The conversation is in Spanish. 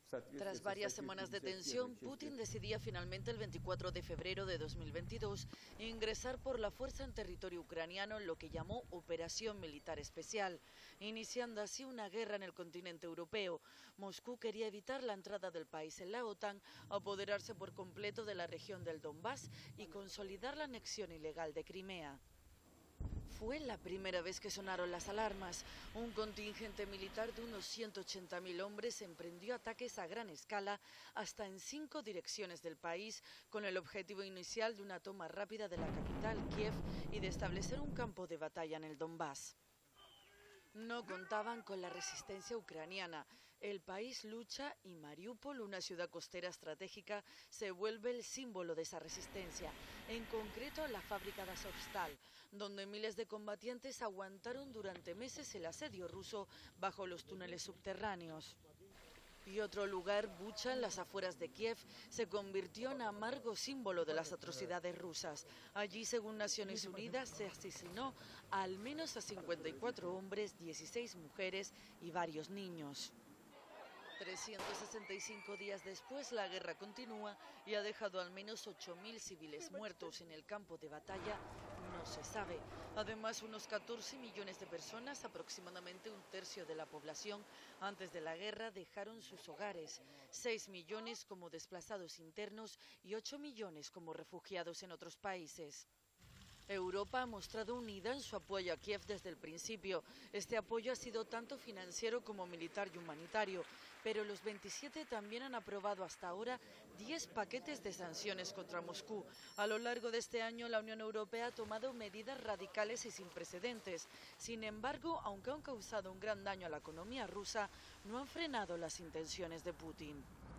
Tras varias semanas de tensión, Putin decidía finalmente el 24 de febrero de 2022 ingresar por la fuerza en territorio ucraniano en lo que llamó Operación Militar Especial, iniciando así una guerra en el continente europeo. Moscú quería evitar la entrada del país en la OTAN, apoderarse por completo de la región del Donbass y consolidar la anexión ilegal de Crimea. Fue la primera vez que sonaron las alarmas. Un contingente militar de unos 180.000 hombres emprendió ataques a gran escala hasta en 5 direcciones del país, con el objetivo inicial de una toma rápida de la capital, Kiev, y de establecer un campo de batalla en el Donbass. No contaban con la resistencia ucraniana. El país lucha y Mariúpol, una ciudad costera estratégica, se vuelve el símbolo de esa resistencia. En concreto, la fábrica de Azovstal, donde miles de combatientes aguantaron durante meses el asedio ruso bajo los túneles subterráneos. Y otro lugar, Bucha, en las afueras de Kiev, se convirtió en amargo símbolo de las atrocidades rusas. Allí, según Naciones Unidas, se asesinó al menos a 54 hombres, 16 mujeres y varios niños. 365 días después, la guerra continúa y ha dejado al menos 8.000 civiles muertos. En el campo de batalla no se sabe. Además, unos 14 millones de personas, aproximadamente un tercio de la población, antes de la guerra dejaron sus hogares. 6 millones como desplazados internos y 8 millones como refugiados en otros países. Europa ha mostrado unida en su apoyo a Kiev desde el principio. Este apoyo ha sido tanto financiero como militar y humanitario, pero los 27 también han aprobado hasta ahora 10 paquetes de sanciones contra Moscú. A lo largo de este año, la Unión Europea ha tomado medidas radicales y sin precedentes. Sin embargo, aunque han causado un gran daño a la economía rusa, no han frenado las intenciones de Putin.